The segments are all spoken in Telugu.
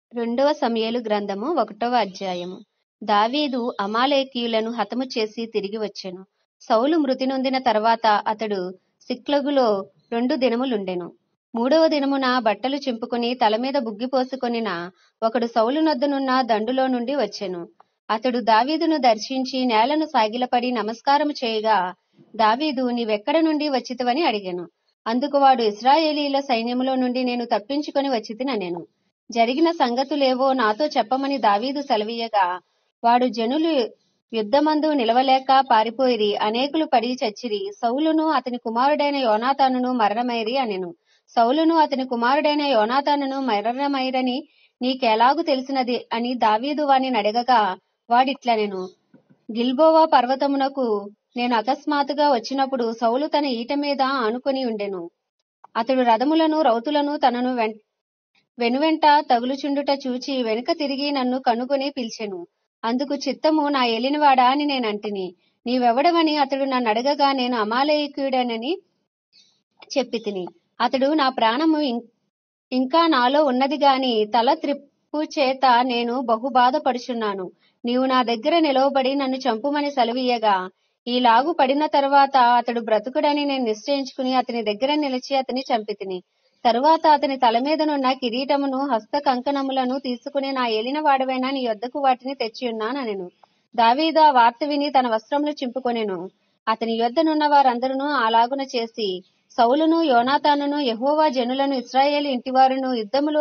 రెండవ సమూయేలు గ్రంథము 1వ అధ్యాయము. దావీదు అమాలేకీయులను హతము చేసి తిరిగి వచ్చెను. సౌలు మృతి నొందిన తర్వాత అతడు సిక్లగులో 2 దినములుండెను. 3వ దినమున బట్టలు చింపుకుని తలమీద బుగ్గి పోసుకొనిన ఒకడు సౌలు నొద్దనున్న దండులో నుండి వచ్చెను. అతడు దావీదును దర్శించి నేలను సాగిలపడి నమస్కారము చేయగా, దావీదు, నీవెక్కడ నుండి వచ్చితివని అడిగెను. అందుకు వాడు, ఇశ్రాయేలీయుల సైన్యములో నుండి నేను తప్పించుకొని వచ్చితిననెను. జరిగిన సంగతులేవో నాతో చెప్పమని దావీదు సెలవీయగా, వాడు, జనులు యుద్ధమందు నిలవలేక పారిపోయిరి, అనేకులు పడి చచ్చిరి, సౌలును అతని కుమారుడైన యోనాతానును మరణమైరి అనెను. సౌలును అతని కుమారుడైన యోనాతానును మరణమైరని నీకెలాగు తెలిసినది అని దావీదు వానిని అడగగా, వాడిట్లనెను, గిల్బోవా పర్వతమునకు నేను అకస్మాత్తుగా వచ్చినప్పుడు సౌలు తన ఈట మీద ఆనుకొని ఉండెను. అతడు రథములను రౌతులను తనను వెనువెంట తగులుచుండుట చూచి వెనుక తిరిగి నన్ను కనుగొని పిలిచెను. అందుకు చిత్తము, నా ఏలినవాడా అని నేనంటిని. నీవెవడవని అతడు నన్ను అడగగా, నేను అమాలేకీయుడనని చెప్పితిని. అతడు, నా ప్రాణము ఇంకా నాలో ఉన్నది గాని తల త్రిప్పు చేత నేను బహు బాధపడుచున్నాను. నీవు నా దగ్గర నిలవబడి నన్ను చంపుమని సెలవీయగా, ఈలాగు పడిన తరువాత అతడు బ్రతుకుడని నేను నిశ్చయించుకుని అతని దగ్గర నిలిచి అతని చంపితిని. తరువాత అతని తల మీదనున్న కిరీటమును హస్త కంకణములను తీసుకుని, నా ఏలిన వాడవైనా నీ యొద్దకు వాటిని తెచ్చియున్నానెను. దావీదు ఆ వార్త విని తన వస్త్రములు చింపుకొనెను. అతని యొద్దనున్న వారందరూ అలాగున చేసి, సౌలును యోనాతానును యెహోవా జనులను ఇశ్రాయేలు ఇంటివారును యుద్ధములో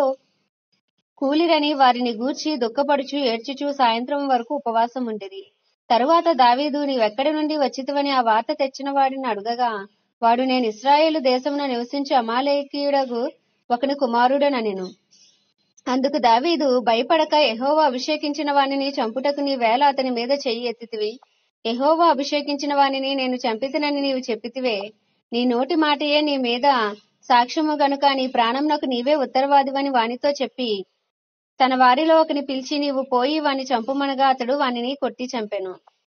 కూలిరని వారిని గూర్చి దుఃఖపడుచు ఏడ్చుచు సాయంత్రం వరకు ఉపవాసం ఉండిరి. తరువాత దావీదు, నీవెక్కడి నుండి వచ్చితివని ఆ వార్త తెచ్చిన వాడిని అడుగగా, వాడు, నేను ఇశ్రాయేలు దేశమున నివసించు అమాలేకీయుడగు ఒకని కుమారుడనెను. అందుకు దావీదు, భయపడక, యెహోవా అభిషేకించిన వానిని చంపుటకు నీవేళ అతని మీద చెయ్యి ఎత్తితివి? యెహోవా అభిషేకించిన వానిని నేను చంపితినని నీవు చెప్పితివే. నీ నోటి మాటయే నీ మీద సాక్ష్యము గనుక నీ ప్రాణమునకు నీవే ఉత్తరవాదివని వానితో చెప్పి, తన వారిలో ఒకని పిలిచి, నీవు పోయి వాని చంపుమనగా అతడు వానిని కొట్టి చంపెను.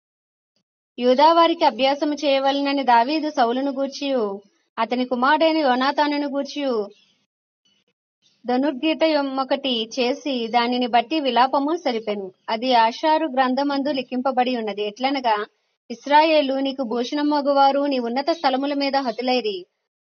యూదావారికి అభ్యాసము చేయవలెనని దావీదు సౌలును గూర్చియు అతని కుమారుడైన యోనాతానును గూర్చియు ధనుర్గీతమొకటి చేసి దానిని బట్టి విలాపము సరిపెను. అది ఆషారు గ్రంథమందు లిఖింపబడి ఉన్నది. ఎట్లనగా, ఇశ్రాయేలు నీకు భూషణమగువారు నీ ఉన్నత స్థలముల మీద హతులైరి.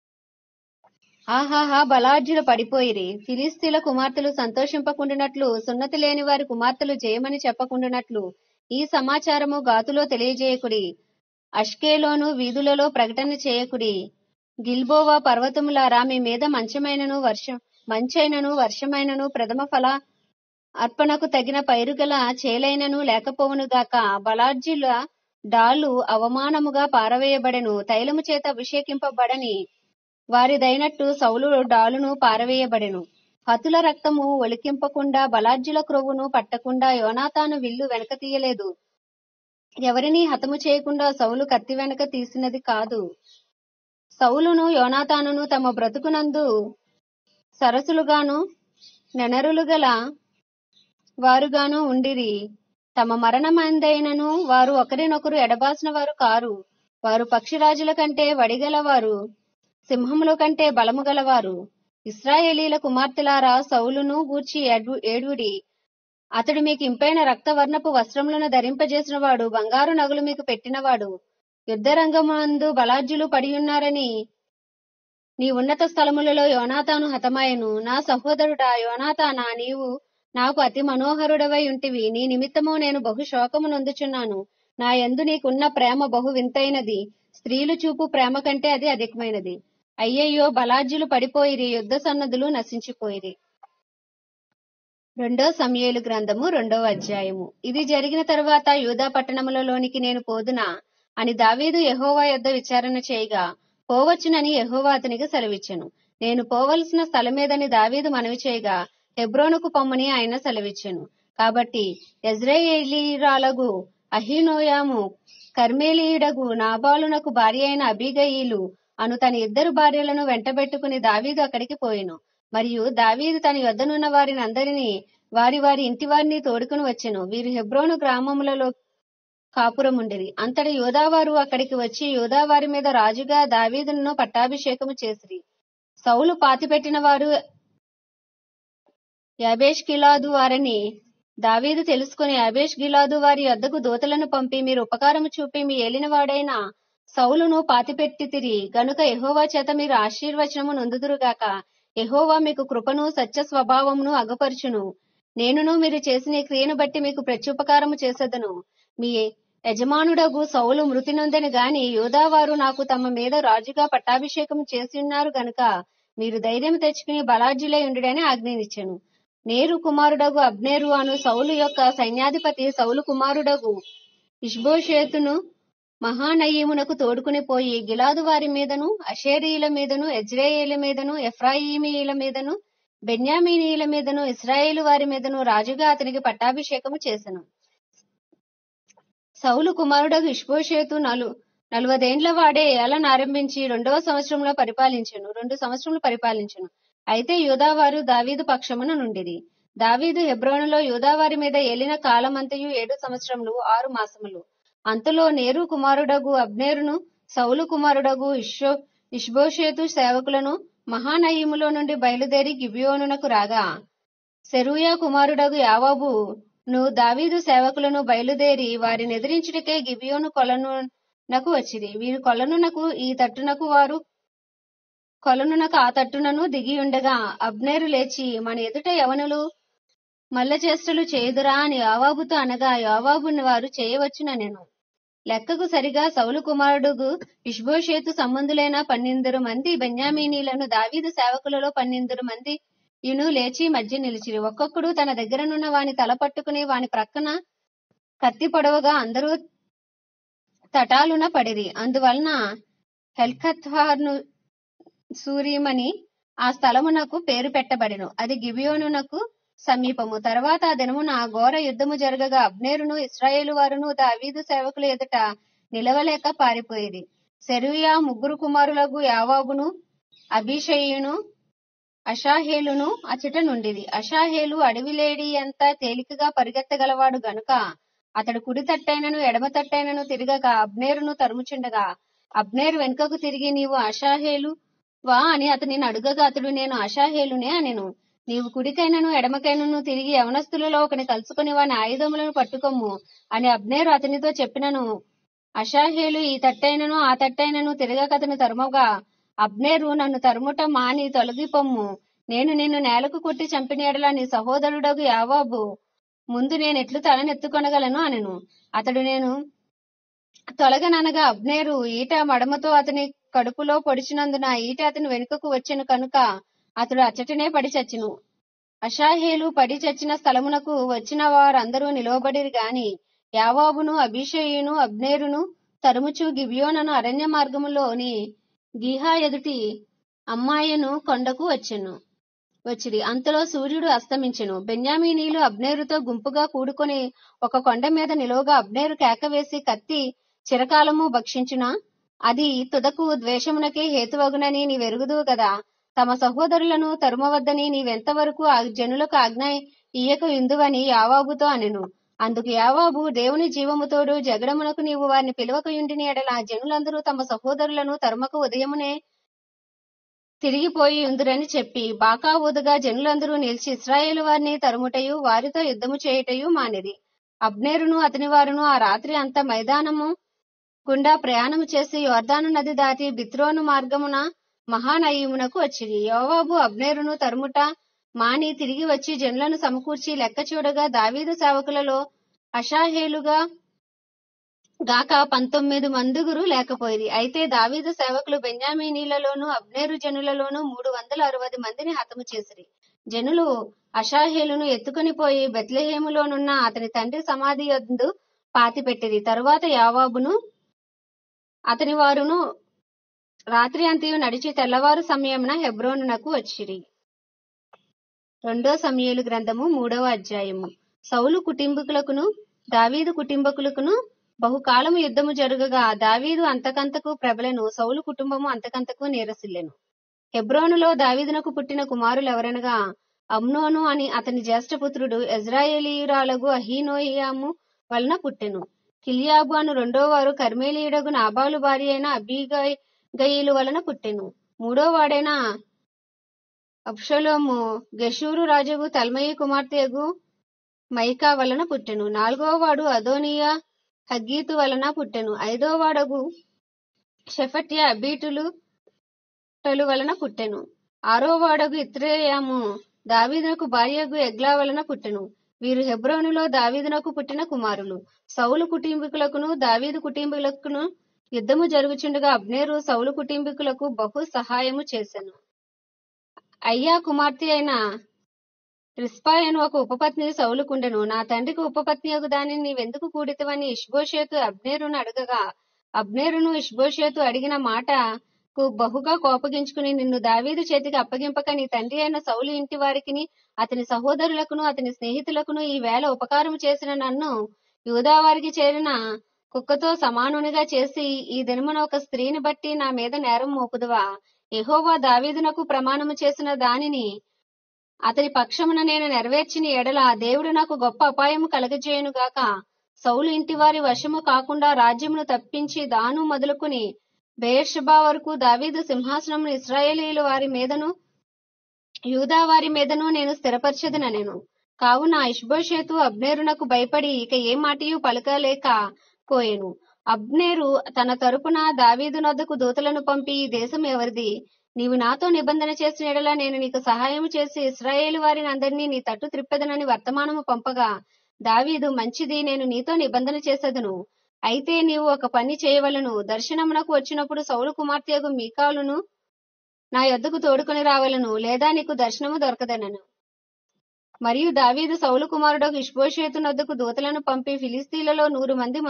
ఆహాహా, బలాఢ్యులు పడిపోయిరి. ఫిలిస్తీయుల కుమార్తెలు సంతోషింపకుండునట్లు, సున్నతి లేని వారి కుమార్తెలు జయమని చెప్పకుండునట్లు ఈ సమాచారము గాతులో తెలియజేయకుడి. అష్కేలోను వీధులలో ప్రకటన చేయకుడి. గిల్బోవా పర్వతములారా, మీ మీద మంచైనను వర్షమైనను ప్రథమ ఫల అర్పణకు తగిన పైరుగల చేలైనను లేకపోవునుగాక. బలాఢ్యుల డాలు అవమానముగా పారవేయబడెను. తైలము చేత అభిషేకింపబడని వారిదైనట్టు సౌలు డాలును పారవేయబడెను. హతుల రక్తము ఒలికింపకుండా, బలాఢ్యుల క్రొవ్వును పట్టకుండా యోనాతాను విల్లు వెనక తీయలేదు. ఎవరినీ హతము చేయకుండా సౌలు కత్తి వెనక తీసినది కాదు. సౌలును యోనాతానును తమ బ్రతుకునందు సరసులుగాను నెనరులు గల వారుగాను ఉండిరి. తమ మరణమందైనను వారు ఒకరినొకరు ఎడబాసిన వారు కారు. వారు పక్షిరాజుల కంటే వడిగలవారు, సింహముల కంటే బలము గలవారు. ఇశ్రాయేలీల కుమార్తెలారా, సౌలును గూర్చి ఏడ్వుడి. అతడు మీకు ఇంపైన రక్తవర్ణపు వస్త్రములను ధరింపజేసిన వాడు, బంగారు నగలు మీకు పెట్టినవాడు. యుద్ధరంగమందు బలాఢ్యులు పడియున్నారని నీ ఉన్నత స్థలములలో యోనాతాను హతమాయెను. నా సహోదరుడా యోనాతానా, నీవు నాకు అతి మనోహరుడవై ఉంటివి. నీ నిమిత్తము నేను బహు శోకము నొందుచున్నాను. నా యందు నీకున్న ప్రేమ బహు వింతైనది. స్త్రీలు చూపు ప్రేమ కంటే అది అధికమైనది. అయ్యయ్యో, బలాఢ్యులు పడిపోయిరి, యుద్ధ సన్నద్ధులు నశించిపోయిరి. 2వ సమూయేలు గ్రంథము 2వ అధ్యాయము. ఇది జరిగిన తరువాత, యూదా పట్టణములలోనికి నేను పోదునా అని దావీదు యెహోవా యొద్ద విచారణ చేయగా, పోవచ్చునని యెహోవా అతనికి సెలవిచ్చెను. నేను పోవలసిన స్థలమేదని దావీదు మనవి చేయగా, హెబ్రోనుకు పొమ్మని ఆయన సెలవిచ్చెను. కాబట్టి యెజ్రెయేలీయురాలగు అహీనోయాము కర్మెలీయుడగు నాబాలునకు భార్య అయిన అబీగయీలు అను తన 2 భార్యలను వెంటబెట్టుకుని దావీదు అక్కడికి పోయెను. మరియు దావీదు తన యొద్దనున్న వారిని అందరినీ వారి వారి ఇంటివారిని తోడుకుని వచ్చెను. వీరు హెబ్రోను గ్రామములలో కాపురముండిరి. అంతటి యూదావారు అక్కడికి వచ్చి యూదావారి మీద రాజుగా దావీదును పట్టాభిషేకము చేసిరి. సౌలు పాతిపెట్టిన వారు యాబేష్ గిలాదు వారని దావీదు తెలుసుకుని యాబేష్ గిలాదు వారి వద్దకు దూతలను పంపి, మీరు ఉపకారము చూపి మీ ఏలినవాడైన సౌలును పాతిపెట్టితిరి గనుక యెహోవా చేత మీరు ఆశీర్వచనము నొందుదురుగాక. యెహోవా మీకు కృపను సత్య స్వభావమును అగపరుచును. నేనును మీరు చేసిన ఈ క్రియను బట్టి మీకు ప్రత్యుపకారము చేసేదను. మీ యజమానుడగు సౌలు మృతి నొందెను గాని యూదావారు నాకు తమ మీద రాజుగా పట్టాభిషేకం చేసి ఉన్నారు గనుక మీరు ధైర్యం తెచ్చుకుని బలాఢ్యులై ఉండుడని ఆజ్ఞనిచ్చెను. నేరు కుమారుడగు అబ్నేరు అను సౌలు యొక్క సైన్యాధిపతి సౌలు కుమారుడగు ఇష్బోషేతును మహానయీమునకు తోడుకుని పోయి గిలాదు వారి మీదను, అషేరీయుల మీదను, యజ్రెయేలు మీదను, ఎఫ్రాయిమీయుల మీదను, బెన్యామీనీయుల మీదను, ఇశ్రాయేలు వారి మీదను రాజుగా అతనికి పట్టాభిషేకము చేసెను. సౌలు కుమారుడగు ఇష్బోషేతు 40 వాడే ఏలనారంభించి 2వ సంవత్సరంలో పరిపాలించెను. 2 సంవత్సరములు పరిపాలించెను. అయితే యూదావారు దావీదు పక్షమున నుండిరి. దావీదు హెబ్రోనులో యూదావారి మీద ఏలిన కాలమంతయు 7 సంవత్సరములు 6 మాసములు. అంతలో నేరు కుమారుడగు అబ్నేరును సౌలు కుమారుడగు ఇష్బోషేతు సేవకులను మహానయీములో నుండి బయలుదేరి గిబియోనునకు రాగా, సెరూయా కుమారుడగు యావాబును దావీదు సేవకులను బయలుదేరి వారిని ఎదిరించుటకే గిబియోను కొలనునకు వచ్చిరి. వీరు కొలనునకు ఈ తట్టునకు వారు కొలనునకు ఆ తట్టునను దిగియుండగా అబ్నేరు లేచి, మన ఎదుట యవనులు మల్లచేష్టలు చేయుదురా అని యోవాబుతో అనగా, యోవాబుని వారు చేయవచ్చుననెను. లెక్కకు సరిగా సౌలు కుమారుడుగు ఇష్బోషేతు సంబంధులైన 12 మంది బెన్యామీనీలను దావీదు సేవకులలో 12 మంది లేచి మధ్య నిలిచిరి. ఒక్కొక్కడు తన దగ్గరనున్న వాని తల పట్టుకుని వాని ప్రక్కన కత్తి పొడవగా అందరూ తటాలున పడిరి. అందువలన హెల్కత్హార్ను సూరీమని ఆ స్థలమునకు పేరు పెట్టబడెను. అది గిబియోనునకు సమీపము. తర్వాత ఆ దినమున ఘోర యుద్ధము జరగగా అబ్నేరును ఇశ్రాయేలు వారును దావీదు సేవకుల ఎదుట నిలవలేక పారిపోయిరి. సెరూయా 3 కుమారులకు యావాబును, అబీషయిను, అషాహేలును అచట నుండిరి. అషాహేలు అడవిలేడి అంత తేలికగా పరిగెత్తగలవాడు గనుక అతడు కుడి తట్టైనను ఎడమ తట్టైనను తిరగక అబ్నేరును తరుముచుండగా, అబ్నేరు వెనుకకు తిరిగి, నీవు అషాహేలు వా అని అతనిని అడుగగా అతడు, నేను అషాహేలునే అనెను. నీవు కుడికైనను ఎడమకైనను తిరిగి యవనస్తులలో ఒకని కలుసుకుని వాని ఆయుధములను పట్టుకొమ్ము అని అబ్నేరు అతనితో చెప్పినను. అషాహేలు ఈ తట్టైనను ఆ తట్టైనను తిరగక అతని తరుమగా, అబ్నేరు, నన్ను తరుముట మాని తొలగిపొమ్ము. నేను నిన్ను నేలకు కొట్టి చంపిన ఎడల నీ సహోదరుడగు యావాబు ముందు నేనెట్లు తలనెత్తుకొనగలను అనెను. అతడు, నేను తొలగననగా అబ్నేరు ఈట మడమతో అతని కడుపులో పొడిచినందున ఈట అతని వెనుకకు వచ్చెను కనుక అతడు అచ్చటనే పడి చచ్చెను. అషాహేలు పడి చచ్చిన స్థలమునకు వచ్చిన వారందరూ నిలువబడిరి గాని యావాబును, అబీషయిను, అబ్నేరును తరుముచు గిబియోనను అరణ్య మార్గములోని గీహా ఎదుటి అమ్మాయను కొండకు వచ్చిరి. అంతలో సూర్యుడు అస్తమించెను. బెన్యామీనీలు అబ్నేరుతో గుంపుగా కూడుకొని ఒక కొండ మీద నిలువగా అబ్నేరు కేకవేసి, కత్తి చిరకాలము భక్షించునా? అది తుదకు ద్వేషమునకే హేతువగునని నీవెరుగుదువు గదా. తమ సహోదరులను తరుమవద్దని నీవెంతవరకు ఆ జనులకు ఆజ్ఞ ఇయ్యక యుందువని యావాబుతో అనెను. అందుకు యావాబు, దేవుని జీవముతోడు జగడమునకు నీవు వారిని పిలవకయుండిన ఎడల జనులందరూ తమ సహోదరులను తరుమక ఉదయమునే తిరిగిపోయి ఉందురని చెప్పి బాకా ఊదగా జనులందరూ నిలిచి ఇశ్రాయేలు వారిని తరుముటయు వారితో యుద్ధము చేయుటయు మానిరి. అబ్నేరును అతని వారును ఆ రాత్రి అంతా మైదానము గుండా ప్రయాణము చేసి యోర్దాను నది దాటి బిత్రోను మార్గమున మహానయీమునకు వచ్చిరి. యోవాబు అబ్నేరును తరుముట మాని తిరిగి వచ్చి జనులను సమకూర్చి లెక్క చూడగా దావీదు సేవకులలో అషాహేలుగా గాక 19 మందుగురు లేకపోయిరి. అయితే దావీదు సేవకులు బెన్యామీనీలలోను అబ్నేరు జనులలోను 360 మందిని హతము చేసిరి. జనులు అషాహేలును ఎత్తుకుని పోయి బెత్లెహేములోనున్న అతని తండ్రి సమాధి యందు పాతిపెట్టిరి. తరువాత యావాబును అతని వారును రాత్రి అంతయు నడిచి తెల్లవారు సమయమున హెబ్రోనునకు వచ్చిరి. 2 సమూయేలు గ్రంథము 3వ అధ్యాయము. సౌలు కుటుంబీకులకును దావీదు కుటుంబకులకును బహుకాలము యుద్ధము జరుగగా దావీదు అంతకంతకు ప్రబలెను, సౌలు కుటుంబము అంతకంతకు నీరసిల్లెను. హెబ్రోనులో దావీదునకు పుట్టిన కుమారులెవరనగా, అమ్నోను అని అతని జ్యేష్ఠపుత్రుడు యెజ్రెయేలీయురాలగు అహీనోయము వలన పుట్టెను. కిలియాబు అను 2వ వారు కర్మెలీయుడగు నాబాలు భార్య అయిన అబీగయీలు వలన పుట్టెను. 3వ వాడైన అబ్షలోము గెషూరు రాజుగు తల్మయి కుమార్తెయగు మైకా వలన పుట్టెను. 4వ వాడు అదోనియా హగ్గీతు వలన పుట్టెను. 5వ వాడగు షెఫట్య అబీటులు వలన పుట్టెను. 6వ వాడగు ఇత్రేయాము దావీదునకు భార్యగు ఎగ్లా వలన పుట్టెను. వీరు హెబ్రోనులో దావీదునకు పుట్టిన కుమారులు. సౌలు కుటుంబీకులకును దావీదు కుటుంబీకులకును యుద్ధము జరుగుచుండగా అబ్నేరు సౌలు కుటుంబీకులకు బహు సహాయము చేసెను. అయ్యా కుమార్తె అయిన రిస్పా అను ఒక ఉపపత్ని సౌలుకుండెను. నా తండ్రికి ఉపపత్ని యొక్క దానిని నీవెందుకు కూడితివని ఇష్బోషేతు అబ్నేరును అడగగా, అబ్నేరును ఇష్బోషేతు అడిగిన మాటకు బహుగా కోపగించుకుని, నిన్ను దావీదు చేతికి అప్పగింపక నీ తండ్రి అయిన సౌలు ఇంటి వారికిని అతని సహోదరులకును అతని స్నేహితులకును ఈ వేళ ఉపకారము చేసిన నన్ను యూదావారికి చేరిన కుక్కతో సమానునిగా చేసి ఈ దినమున ఒక స్త్రీని బట్టి నా మీద నేరం మోపుదువా? యెహోవా దావీదునకు ప్రమాణము చేసిన దానిని అతని పక్షమున నేను నెరవేర్చిన ఎడల దేవుడు నాకు గొప్ప అపాయము కలగజేయును గాక. సౌలు ఇంటివారి వశము కాకుండా రాజ్యమును తప్పించి దాను మొదలుకుని బెయేర్షెబా వరకు దావీదు సింహాసనమును ఇశ్రాయేలీయుల వారి మీదను యూదా వారి మీదను నేను స్థిరపరచెదనెను. కావున ఇష్బోషేతు అబ్నేరునకు భయపడి ఇక ఏ మాటయు పలుకలేక పోయెను. అబ్నేరు తన తరపున దావీదు నొద్దకు దూతలను పంపి, ఈ దేశం ఎవరిది? నీవు నాతో నిబంధన చేసిన ఎడల నేను నీకు సహాయము చేసి ఇశ్రాయేలు వారిని అందరినీ నీ తట్టు త్రిప్పెదనని వర్తమానము పంపగా, దావీదు, మంచిది, నేను నీతో నిబంధన చేసేదను. అయితే నీవు ఒక పని చేయవలను. దర్శనమునకు వచ్చినప్పుడు సౌలు కుమార్తెయగు మీకాలును నా యొద్దకు తోడుకొని రావలను, లేదా నీకు దర్శనము దొరకదనను. మరియు దావీదు సౌలు కుమారుడకు ఇష్బోషేతు నొద్దకు దూతలను పంపి, ఫిలిస్తీన్లలో 100 మంది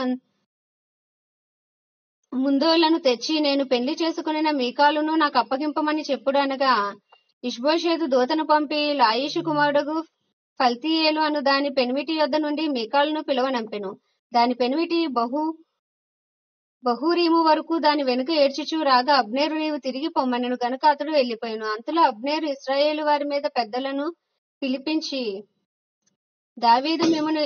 ముందోళ్లను తెచ్చి నేను పెళ్లి చేసుకునిన మీకాలును నాకు అప్పగింపమని చెప్పుడు అనగా, ఇష్బోషేతు దూతను పంపి లాయిషు కుమారుడగు ఫల్తీయేలు అను దాని పెనిమిటి యొద్ద నుండి మీకాలును పిలువనంపెను. దాని పెనిమిటి బహూరీము వరకు దాని వెనుక ఏడ్చుచూ రాగా, అబ్నేరు నీవు తిరిగి పొమ్మనెను గనుక అతడు వెళ్లిపోయాను. అంతలో అబ్నేరు ఇశ్రాయేలు వారి మీద పెద్దలను పిలిపించి, దావీదు మిమ్మును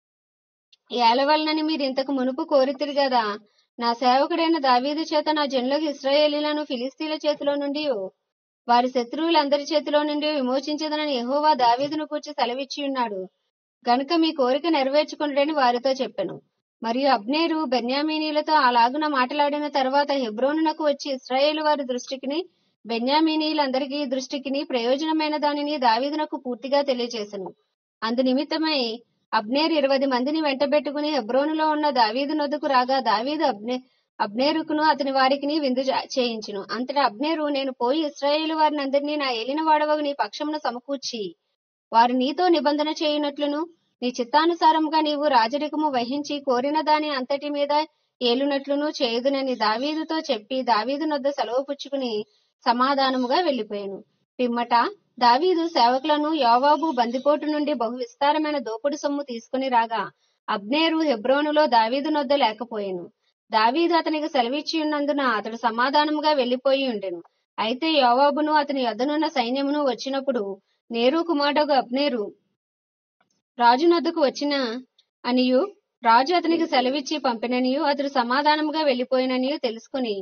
ఏలవలనని మీరు ఇంతకు మునుపు కోరితిరి గదా. నా సేవకుడైన దావీదు చేత నా జనులకు ఇశ్రాయేలీలను ఫిలిస్తీన్ల చేతిలో నుండి వారి శత్రువులందరి చేతిలో నుండి విమోచించదనని యెహోవా దావీదును గూర్చి సెలవిచ్చి ఉన్నాడు గనుక మీ కోరిక నెరవేర్చుకొనుడని వారితో చెప్పెను. మరియు అబ్నేరు బెన్యామీనీలతో అలాగున మాట్లాడిన తర్వాత హెబ్రోనునకు వచ్చి ఇశ్రాయేలు వారి దృష్టికిని బెన్యామీనీలందరికీ దృష్టికిని ప్రయోజనమైన దానిని దావీదునకు పూర్తిగా తెలియజేసెను. అందు నిమిత్తమై అబ్నేరు 20 మందిని వెంటబెట్టుకుని హెబ్రోనులో ఉన్న దావీదు నొద్దకు రాగా, దావీదు అబ్నేరుకును అతని వారికిని విందు చేయించెను. అంతటా అబ్నేరు, నేను పోయి ఇశ్రాయేలు వారిని అందరినీ నా ఏలిన వాడవగు నీ పక్షమున సమకూర్చి వారు నీతో నిబంధన చేయునట్లును నీ చిత్తానుసారముగా నీవు రాజరికము వహించి కోరిన దాని అంతటి మీద ఏలునట్లును చేయుదునని దావీదుతో చెప్పి దావీదు నొద్ద సెలవు పుచ్చుకుని సమాధానముగా వెళ్లిపోయాను. పిమ్మట దావీదు సేవకులను యోవాబు బందిపోటు నుండి బహు విస్తారమైన దోపుడు సొమ్ము తీసుకుని రాగా, అబ్నేరు హెబ్రోనులో దావీదు నొద్ద లేకపోయాను. దావీదు అతనికి సెలవిచ్చి ఉన్నందున అతడు సమాధానముగా వెళ్లిపోయి ఉండెను. అయితే యోవాబును అతని యొద్దనున్న సైన్యమును వచ్చినప్పుడు నేరు కుమారుడగు అబ్నేరు రాజు నొద్దకు వచ్చిన అనియు రాజు అతనికి సెలవిచ్చి పంపిననియు అతడు సమాధానముగా వెళ్లిపోయిననియు తెలుసుకుని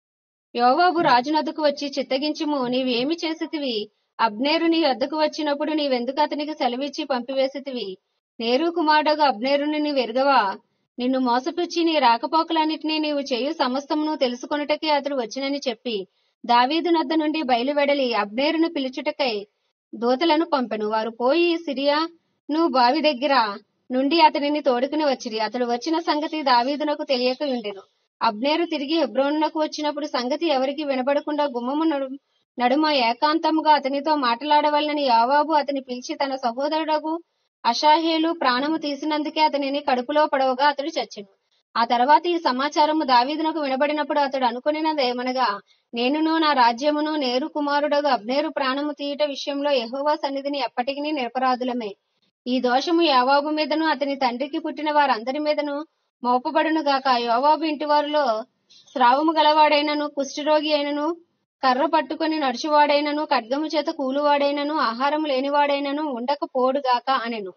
యోవాబు రాజు నొద్దకు వచ్చి, చిత్తగించుము, నీవేమి చేసితివి? అబ్నేరు నీ యొద్దకు వచ్చినప్పుడు నీవెందుకు అతనికి సెలవిచ్చి పంపివేసితివి? నేరు కుమారుడగు అబ్నేరుని నీవెరుగవా? నిన్ను మోసపుచ్చి నీ రాకపోకలన్నిటినీ నీవు చేయు సమస్తమును తెలుసుకొనుటకే అతడు వచ్చినని చెప్పి దావీదు నొద్ద నుండి బయలువెడలి అబ్నేరును పిలుచుటకై దూతలను పంపెను. వారు పోయి సిరియాను బావి దగ్గర నుండి అతనిని తోడుకుని వచ్చిరి. అతడు వచ్చిన సంగతి దావీదునకు తెలియక ఉండెను. అబ్నేరు తిరిగి హెబ్రోనునకు వచ్చినప్పుడు సంగతి ఎవరికి వినబడకుండా గుమ్మము నడుమ ఏకాంతముగా అతనితో మాట్లాడవలనని యోవాబు అతని పిలిచి తన సహోదరుడగు అషాహేలు ప్రాణము తీసినందుకే అతనిని కడుపులో పడవగా అతడు చచ్చెను. ఆ తర్వాత ఈ సమాచారము దావీదునకు వినబడినప్పుడు అతడు అనుకొనినదేమనగా, నేనును నా రాజ్యమును నేరు కుమారుడగు అబ్నేరు ప్రాణము తీయుట విషయంలో యెహోవా సన్నిధిని ఎప్పటికీ నిరపరాధులమే. ఈ దోషము యోవాబు మీదను అతని తండ్రికి పుట్టిన వారందరి మీదను మోపబడును గాక. యోవాబు ఇంటివారిలో స్రావము గలవాడైనను కుష్ఠరోగి అయినను కర్ర పట్టుకుని నడుచువాడైనను ఖడ్గము చేత కూలువాడైనను ఆహారం లేనివాడైనను ఉండకపోడు గాక అనెను.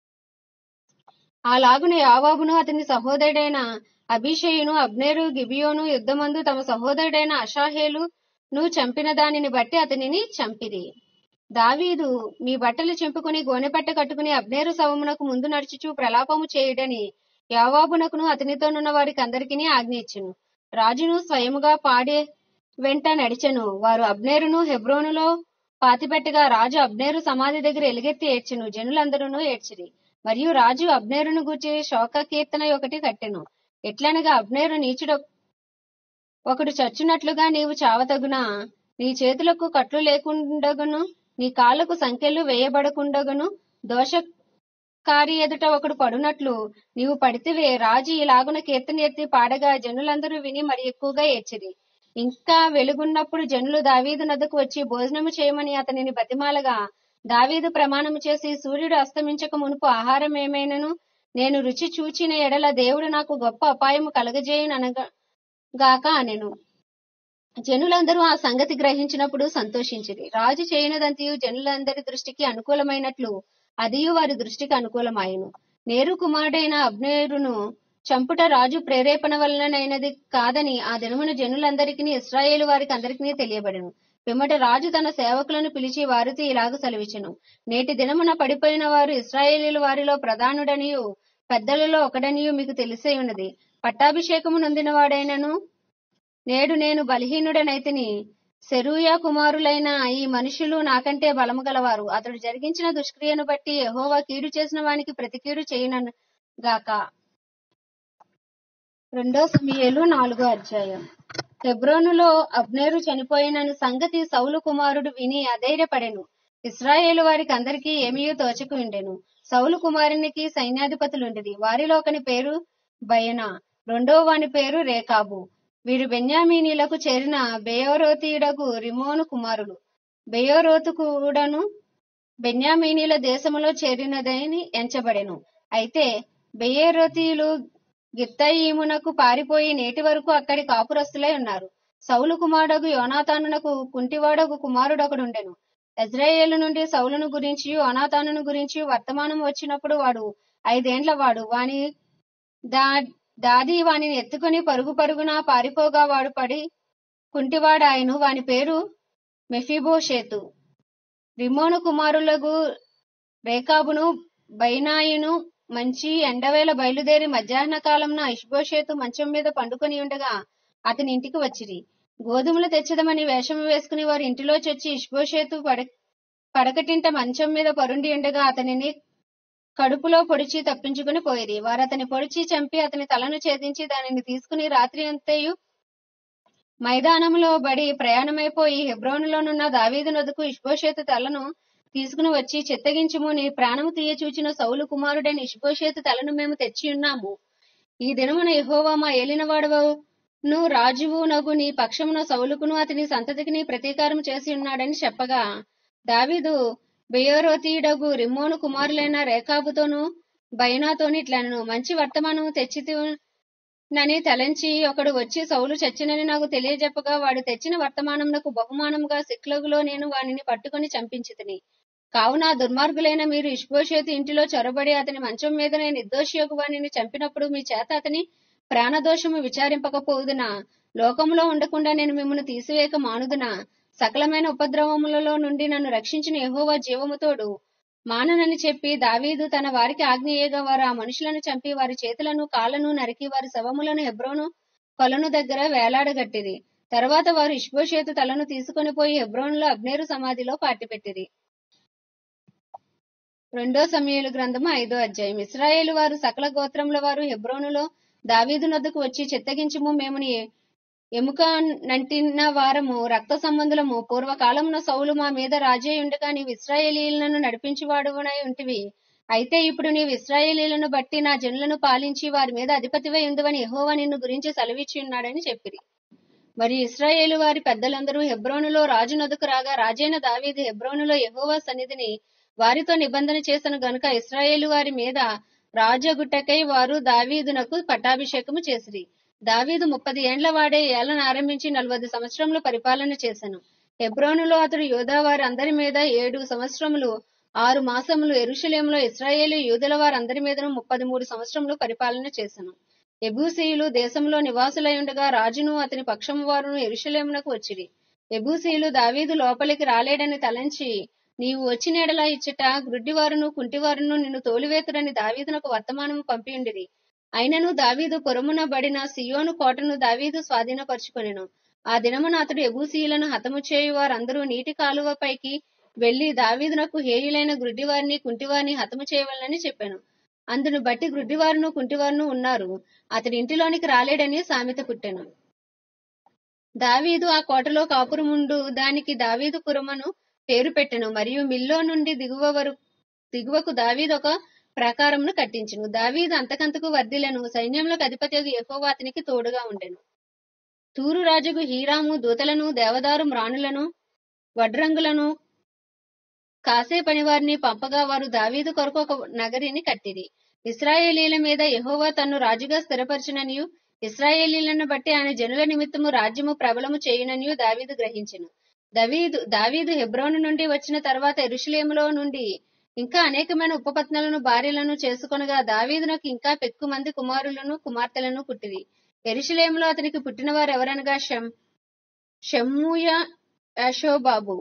అలాగున యోవాబును అతని సహోదరుడైన అబీషయును అబ్నేరు గిబియోను యుద్ధమందు తమ సహోదరుడైన అషాహేలును చంపిన దానిని బట్టి అతనిని చంపిరి. దావీదు మీ బట్టలు చింపుకుని గోనెపట్ట కట్టుకుని అబ్నేరు శవమునకు ముందు నడుచుచు ప్రలాపము చేయుడని యోవాబునకును అతనితోనున్న వారికి అందరికీ ఆజ్ఞ ఇచ్చెను. రాజును స్వయముగా పాడే వెంట నడిచెను. వారు అబ్నేరును హెబ్రోనులో పాతిపెట్టగా రాజు అబ్నేరు సమాధి దగ్గర ఎలుగెత్తి ఏడ్చెను. జనులందరూ ఏడ్చిరి. మరియు రాజు అబ్నేరును గూర్చి శోక కీర్తన ఒకటి కట్టెను. ఎట్లనగా, అబ్నేరు నీచుడు ఒకడు చచ్చునట్లుగా నీవు చావతగునా? నీ చేతులకు కట్లు లేకుండగును, నీ కాళ్లకు సంకెళ్ళు వేయబడకుండగును, దోషకారి ఎదుట ఒకడు పడునట్లు నీవు పడితివే. రాజు ఇలాగున కీర్తన ఎత్తి పాడగా జనులందరూ విని మరి ఎక్కువగా ఏడ్చిరి. ఇంకా వెలుగున్నప్పుడు జనులు దావీదు నద్దకు వచ్చి భోజనము చేయమని అతనిని బతిమాలగా, దావీదు ప్రమాణము చేసి, సూర్యుడు అస్తమించక మునుపు ఆహారం ఏమైనను నేను రుచి చూచిన ఎడల దేవుడు నాకు గొప్ప అపాయము కలగజేయుననగాక అనెను. జనులందరూ ఆ సంగతి గ్రహించినప్పుడు సంతోషించిరి. రాజు చేయనదంతయు జనులందరి దృష్టికి అనుకూలమైనట్లు అదియు వారి దృష్టికి అనుకూలమాయెను. నేరు కుమారుడైన అబ్నేరును చంపుట రాజు ప్రేరేపణ వలనైనది కాదని ఆ దినమున జనులందరికీ ఇశ్రాయేలు వారికి అందరికీ తెలియబడెను. పిమ్మట రాజు తన సేవకులను పిలిచి వారితో ఇలాగ సెలవిచ్చెను. నేటి దినమున పడిపోయిన వారు ఇశ్రాయేలీల వారిలో ప్రధానుడనియు పెద్దలలో ఒకడనియు మీకు తెలిసే ఉన్నది. పట్టాభిషేకము నొందిన వాడైనను నేడు నేను బలహీనుడనైతిని. సెరూయా కుమారులైన ఈ మనుషులు నాకంటే బలము గలవారు. అతడు జరిగించిన దుష్క్రియను బట్టి యెహోవా కీడు చేసిన వానికి ప్రతి కీడు చేయునగాక. 2 సమూయేలు 4వ అధ్యాయం. హెబ్రోనులో అబ్నేరు చనిపోయినను సంగతి సౌలు కుమారుడు విని అధైర్యపడెను. ఇశ్రాయేలు వారికి అందరికీ ఏమీయూ తోచక ఉండెను. సౌలు కుమారునికి సైన్యాధిపతులుండిరి. వారిలో ఒకని పేరు బయనా, రెండవ వాని పేరు రేకాబు. వీరు బెన్యామీనీలకు చేరిన బెయోరోతీయుడగు రిమోను కుమారులు. బెయోరోతు కూడాను బెన్యామీనీల దేశములో చేరినదని ఎంచబడెను. అయితే బెయోరోతీయులు గిత్తయీమునకు పారిపోయి నేటి వరకు అక్కడి కాపురస్తులై ఉన్నారు. సౌలు కుమారుడగు యోనాతానునకు కుంటివాడగు కుమారుడొకడుండెను. యెజ్రెయేలు నుండి సౌలును గురించి యోనాతానును గురించి వర్తమానం వచ్చినప్పుడు వాడు 5 ఏండ్ల వాడు. వాని దాది వానిని ఎత్తుకుని పరుగు పరుగున పారిపోగా వాడు పడి కుంటివాడాయను. వాని పేరు మెఫీబోషేతు. రిమోను కుమారులగు రేకాబును బయనాయును మంచి ఎండవేళ బయలుదేరి మధ్యాహ్న కాలంన ఇష్బోషేతు మంచం మీద పండుకొని ఉండగా అతని ఇంటికి వచ్చిరి. గోధుమలు తెచ్చదమని వేషము వేసుకుని వారి ఇంటిలో చొచ్చి ఇష్బోషేతు పడకటింట మంచం మీద పరుండి ఉండగా అతనిని కడుపులో పొడిచి తప్పించుకుని పోయిరి. వారు అతని పొడిచి చంపి అతని తలను ఛేదించి దానిని తీసుకుని రాత్రి అంతయు మైదానములో బడి ప్రయాణమైపోయి హెబ్రోనులోనున్న దావీదు నొద్దకు ఇష్బోషేతు తలను తీసుకుని వచ్చి, చిత్తగించుము, నీ ప్రాణము తీయ చూచిన సౌలు కుమారుడైన ఇష్బోషేతు తలను మేము తెచ్చియున్నాము. ఈ దినమున యెహోవా మా ఏలినవాడవును రాజువు నగు నీ పక్షమున సౌలుకును అతని సంతతికి ప్రతీకారం చేసి ఉన్నాడని చెప్పగా, దావీదు బెయోరోతీయుడగు రిమ్మోను కుమారులైన రేకాబుతోను బయనాతోను ఇట్లనెను, మంచి వర్తమానము తెచ్చితినని తలంచి ఒకడు వచ్చి సౌలు చచ్చినని నాకు తెలియజెప్పగా, వాడు తెచ్చిన వర్తమానమునకు బహుమానముగా సిక్లగులో నేను వానిని పట్టుకుని చంపించితిని. కావున దుర్మార్గులైన మీరు ఇష్బోషేతు ఇంటిలో చొరబడి అతని మంచం మీద నేను నిర్దోషియగు వానిని చంపినప్పుడు మీ చేత అతని ప్రాణదోషము విచారింపకపోదునా? లోకములో ఉండకుండా నేను మిమ్మల్ని తీసివేయక మానుదునా? సకలమైన ఉపద్రవములలో నుండి నన్ను రక్షించిన యెహోవా జీవముతోడు మాననని చెప్పి దావీదు తన వారికి ఆజ్ఞయేగా వారు ఆ మనుషులను చంపి వారి చేతులను కాళ్లను నరికి వారి శవములను హెబ్రోను కొలను దగ్గర వేలాడగట్టిరి. తరువాత వారు ఇష్బోషేతు తలను తీసుకుని పోయి హెబ్రోనులో అబ్నేరు సమాధిలో పాతిపెట్టిరి. 2 సమూయేలు గ్రంథము 5వ అధ్యాయం. ఇశ్రాయేలు వారు సకల గోత్రముల వారు హెబ్రోనులో దావీదు నొద్దకు వచ్చి, చిత్తగించుము, మేము నీ ఎముక నంటిన వారము, రక్త సంబంధులము. పూర్వకాలమున సౌలు మా మీద రాజయ్యుండగా నీవు ఇశ్రాయేలీయులను నడిపించువాడువనై ఉంటివి. అయితే ఇప్పుడు నీవు ఇశ్రాయేలీయులను బట్టి నా జనులను పాలించి వారి మీద అధిపతివై ఉందువని యెహోవా నిన్ను గురించి సెలవిచ్చి ఉన్నాడని చెప్పిరి. మరి ఇశ్రాయేలు వారి పెద్దలందరూ హెబ్రోనులో రాజు నొద్దకు రాగా, రాజైన దావీదు హెబ్రోనులో యెహోవా సన్నిధిని వారితో నిబంధన చేసెను గనుక ఇశ్రాయేలు వారి మీద రాజగుట్టకై వారు దావీదునకు పట్టాభిషేకము చేసిరి. దావీదు 30 ఏండ్ల వాడే ఏలన ఆరంభించి 40 సంవత్సరములు పరిపాలన చేసెను. హెబ్రోనులో అతడు యూదా వారి అందరి మీద 7 సంవత్సరములు 6 మాసములు, యెరూషలేములో ఇశ్రాయేలు యూదుల వారందరి మీదను 33 సంవత్సరములు పరిపాలన చేసెను. యెబూసీయులు దేశంలో నివాసులై ఉండగా రాజును అతని పక్షము వారును యెరూషలేమునకు వచ్చిరి. యెబూసీయులు దావీదు లోపలికి రాలేడని తలంచి నీవు వచ్చిన ఎడల ఇచ్చట గ్రుడ్డివారును కుంటివారును నిన్ను తోలివేతురని దావీదునకు వర్తమానము పంపియుండిరి. అయినను దావీదు పురమున బడిన సియోను కోటను దావీదు స్వాధీనపరుచుకొనెను. ఆ దినమున అతడు యెబూసీయులను హతము చేయు వారందరూ నీటి కాలువ పైకి వెళ్లి దావీదునకు హేయులైన గ్రుడ్డివారిని కుంటివారిని హతము చేయవలనని చెప్పాను. అందును బట్టి గ్రుడ్డివారును కుంటివారును ఉన్నారు. అతడి ఇంటిలోనికి రాలేడని సామెత పుట్టెను. దావీదు ఆ కోటలో కాపురముండు దానికి దావీదు పురమును పేరు పెట్టెను. మరియు మిల్లో నుండి దిగువకు దావీదు ఒక ప్రాకారమును కట్టించెను. దావీదు అంతకంతకు వర్ధిల్లెను. సైన్యములకు అధిపతియగు యెహోవా అతనికి తోడుగా ఉండెను. తూరు రాజుకు హీరాము దూతలను, దేవదారు మ్రాణులను, వడ్రంగులను, కాసే పనివారిని పంపగా వారు దావీదు కొరకు ఒక నగరిని కట్టిరి. ఇశ్రాయేలీల మీద యెహోవా తన్ను రాజుగా స్థిరపరచుననియు ఇశ్రాయేలీలను బట్టి ఆయన జనుల నిమిత్తము రాజ్యము ప్రబలము చేయుననియు దావీదు గ్రహించెను. దావీదు హెబ్రోను నుండి వచ్చిన తర్వాత యెరూషలేములో నుండి ఇంకా అనేకమైన ఉపపత్నులను భార్యలను చేసుకొనగా దావీదునకు ఇంకా పెక్కు మంది కుమారులను కుమార్తెలను పుట్టిరి. యెరూషలేములో అతనికి పుట్టిన వారు ఎవరనగా షమ్మూయ, యాషోబాబు,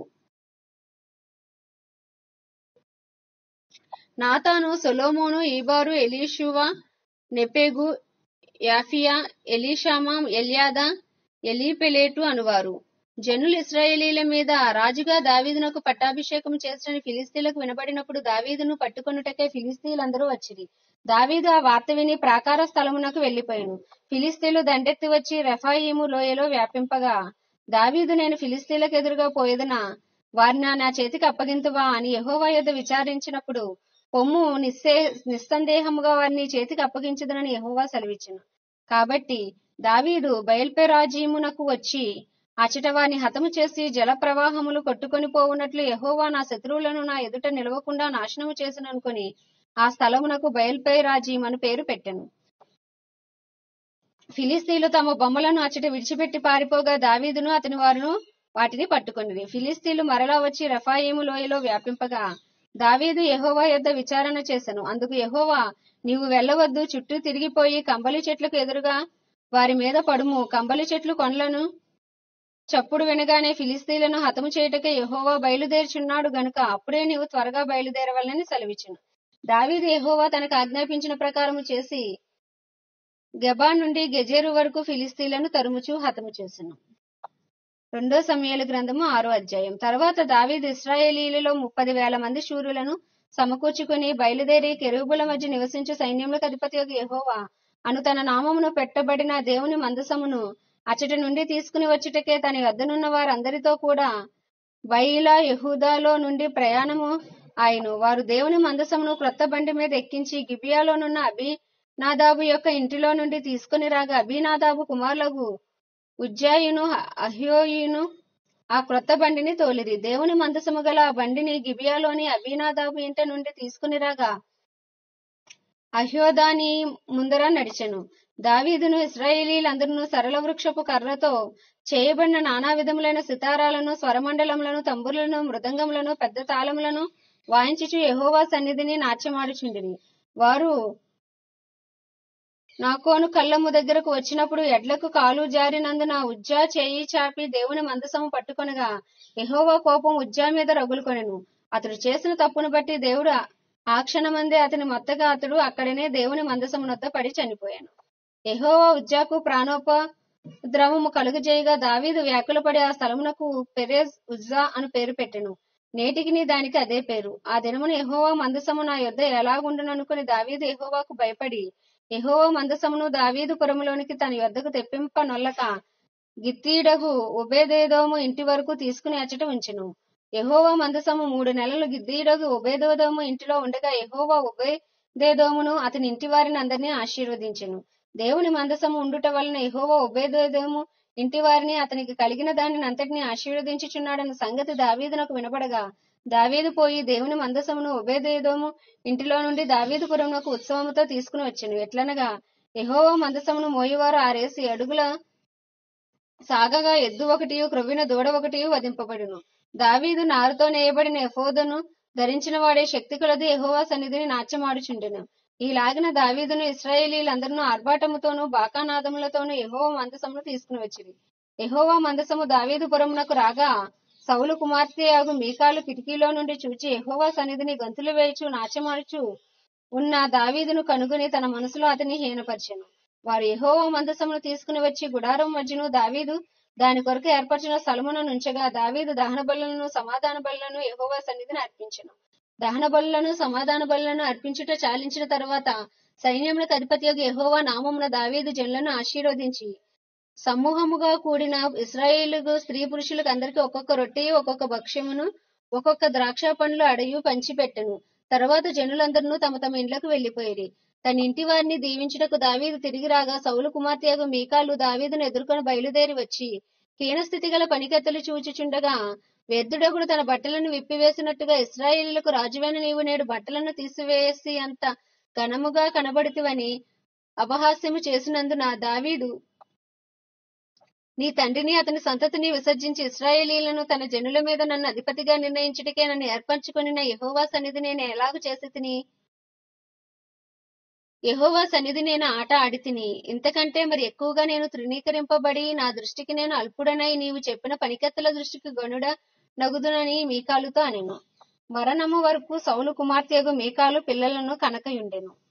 నాతాను, సొలొమోను, ఈబారు, ఎలీషువ, నెపెగు, యాఫియా, ఎలీషామా, ఎల్యాదా, ఎలీపెలేటు అనువారు. జనులు ఇశ్రాయేలీల మీద రాజుగా దావీదునకు పట్టాభిషేకం చేసినని ఫిలిస్తీయులకు వినబడినప్పుడు దావీదును పట్టుకొనుటకే ఫిలిస్తీయులందరూ వచ్చిరి. దావీదు ఆ వార్త విని ప్రాకార స్థలమునకు వెళ్లిపోయెను. ఫిలిస్తీయులు దండెత్తి వచ్చి రెఫాయీము లోయలో వ్యాపింపగా దావీదు, నేను ఫిలిస్తీయులకు ఎదురుగా పోయేదనా, వారిని నా చేతికి అప్పగింతువా అని యెహోవా యొద్ద విచారించినప్పుడు, పొమ్ము, నిస్సందేహముగా వారిని చేతికి అప్పగించుదనని యెహోవా సెలవిచ్చెను. కాబట్టి దావీదు బయల్పెరాజీమునకు వచ్చి అచట వారిని హతము చేసి జల ప్రవాహములు కొట్టుకొని పోవునట్లు యెహోవా నా శత్రువులను నా ఎదుట నిలవకుండా నాశనము చేసిననుకొని ఆ స్థలమునకు బయల్పెరాజీము అని పేరు పెట్టెను. ఫిలిస్తీయులు తమ బొమ్మలను అచట విడిచిపెట్టి పారిపోగా దావీదును అతని వారును వాటిని పట్టుకొనిరి. ఫిలిస్తీయులు మరలా వచ్చి రెఫాయీము లోయలో వ్యాపింపగా దావీదు యెహోవా యొద్ద విచారణ చేసెను. అందుకు యెహోవా, నీవు వెళ్ళవద్దు, చుట్టూ తిరిగిపోయి కంబలి చెట్లకు ఎదురుగా వారి మీద పడుము. కంబలి చెట్లు కొండలను చప్పుడు వినగానే ఫిలిస్తీయులను హతము చేయుటకే యెహోవా బయలుదేరుచున్నాడు గనుక అప్పుడే నీవు త్వరగా బయలుదేరవలనని సెలవిచ్చెను. దావీదు యెహోవా తనకు ఆజ్ఞాపించిన ప్రకారము చేసి గెబా నుండి గెజెరు వరకు ఫిలిస్తీయులను తరుముచు హతము చేసెను. 2 సమూయేలు గ్రంథము 6వ అధ్యాయం. తర్వాత దావీదు ఇశ్రాయేలీయులలో 30,000 మంది శూరులను సమకూర్చుకుని బయలుదేరి కెరూబుల మధ్య నివసించు సైన్యములకు అధిపతియగు యెహోవా అను తన నామమును పెట్టబడిన దేవుని మందసమును అచట నుండి తీసుకుని వచ్చుటకే తన వద్దనున్న వారందరితో కూడా బయీలా యెహూదాలో నుండి ప్రయాణము ఆయను. వారు దేవుని మందసమును క్రొత్త బండి మీద ఎక్కించి గిబియాలోనున్న అబీనాదాబు యొక్క ఇంటిలో నుండి తీసుకుని రాగా అబీనాదాబు కుమారులకు ఉజ్జాయును అహ్యోయును ఆ క్రొత్త బండిని తోలిరి. దేవుని మందసము గల ఆ బండిని గిబియాలోని అబీనాదాబు ఇంట నుండి తీసుకుని రాగా అహ్యోదాని ముందర నడిచెను. దావీదును ఇశ్రాయేలీలందరూ సరళ వృక్షపు కర్రతో చేయబడిన నానా విధములైన సితారాలను, స్వరమండలములను, తంబురులను, మృదంగములను, పెద్ద తాళములను వాయించుచు యెహోవా సన్నిధిని నాట్యమాడుచుండిరి. వారు నాకోను కళ్ళము దగ్గరకు వచ్చినప్పుడు ఎడ్లకు కాలు జారినందున ఉజ్జా చేయి చాపి దేవుని మందసము పట్టుకొనగా యెహోవా కోపం ఉజ్జా మీద రగులుకొనెను. అతడు చేసిన తప్పును బట్టి దేవుడు ఆ క్షణమందే అతని మొత్తగా అతడు అక్కడనే దేవుని మందసమునొద్ద పడి చనిపోయాను. యెహోవా ఉజ్జాకు ప్రాణోపద్రవము కలుగజేయగా దావీదు వ్యాకులపడి ఆ స్థలమునకు పెరెజ్ ఉజ్జా అని పేరు పెట్టెను. నేటికిని దానికి అదే పేరు. ఆ దినమున యెహోవా మందసము నా యొద్ద ఎలాగుండుననుకుని దావీదు యెహోవాకు భయపడి యెహోవా మందసమును దావీదు పురములోనికి తన యొద్దకు తెప్పింప నొల్లక గిత్తీయుడగు ఓబేదెదోము ఇంటి వరకు తీసుకుని అచట ఉంచెను. యెహోవా మందసము 3 నెలలు గిత్తీయుడగు ఓబేదెదోము ఇంటిలో ఉండగా యెహోవా ఓబేదెదోమును అతని ఇంటి వారిని అందరినీ ఆశీర్వదించెను. దేవుని మందసము ఉండుట వలన యెహోవా ఓబేదెదోము ఇంటి వారిని అతనికి కలిగిన దానిని అంతటినీ ఆశీర్వదించుచున్నాడన్న సంగతి దావీదునకు వినబడగా దావీదు పోయి దేవుని మందసమును ఓబేదెదోము ఇంటిలో నుండి దావీదు పురమునకు ఉత్సవముతో తీసుకుని వచ్చెను. ఎట్లనగా యెహోవా మందసమును మోయువారు 6 అడుగుల సాగగా ఎద్దు 1 క్రొవ్విన దూడ 1 వధింపబడును. దావీదు నారుతో నేయబడిన ఎఫోదును ధరించిన వాడే శక్తి కొలది యెహోవా సన్నిధిని నాట్యమాడుచుండెను. ఈలాగిన దావీదును ఇశ్రాయేలీలందరూ ఆర్భాటముతోనూ బాకానాదములతోనూ యెహోవా మందసమును తీసుకుని వచ్చిరి. యెహోవా మందసము దావీదు పురమునకు రాగా సౌలు కుమార్తెయగు మీకాలు కిటికీలో నుండి చూచి యెహోవా సన్నిధిని గంతులు వేయుచు నాట్యమాడుచు ఉన్న దావీదును కనుగొని తన మనసులో అతని హీనపరిచెను. వారు యెహోవా మందసమును తీసుకుని వచ్చి గుడారం మధ్యను దావీదు దాని కొరకు ఏర్పరిచిన స్థలమును నుంచగా దావీదు దహన బలులను సమాధాన బలులను యెహోవా సన్నిధిని అర్పించెను. దహన బలులను సమాధాన బలులను అర్పించుట చాలించిన తరువాత సైన్యములకు అధిపతియగు యెహోవా నామమున దావీదు జనులను ఆశీర్వదించి సమూహముగా కూడిన ఇశ్రాయేలు స్త్రీ పురుషులకు అందరికీ ఒక్కొక్క రొట్టెయు ఒక్కొక్క భక్ష్యమును ఒక్కొక్క ద్రాక్ష పండ్లు అడయు పంచిపెట్టెను. తర్వాత జనులందరూ తమ తమ ఇండ్లకు వెళ్లిపోయిరి. తన ఇంటి వారిని దీవించుటకు దావీదు తిరిగి రాగా సౌలు కుమార్తెయగు మీకాలు దావీదును ఎదుర్కొని బయలుదేరి వచ్చి హీనస్థితి గల పనికత్తెలు చూచుచుండగా వ్యర్థుడొకడు తన బట్టలను విప్పివేసినట్టుగా ఇశ్రాయేలీయులకు రాజువైన నీవు నేడు బట్టలను తీసివేసి అంత ఘనముగా కనబడితివని అపహాస్యము చేసినందున దావీదు నీ తండ్రిని అతని సంతతిని విసర్జించి ఇశ్రాయేలీయులను తన జనుల మీద నన్ను అధిపతిగా నిర్ణయించుటకే నన్ను ఏర్పరచుకొనిన యెహోవా సన్నిధి నేను ఎలాగు చేసి తిని యెహోవా సన్నిధి నేను ఆట ఆడితిని. ఇంతకంటే మరి ఎక్కువగా నేను తృణీకరింపబడి నా దృష్టికి నేను అల్పుడనై నీవు చెప్పిన పనికత్తెల దృష్టికి గనుడ నగుదునని మీకాలుతో అనెను. మరణము వరకు సౌలు కుమార్తెయగు మీకాలు పిల్లలను కనకయుండెను.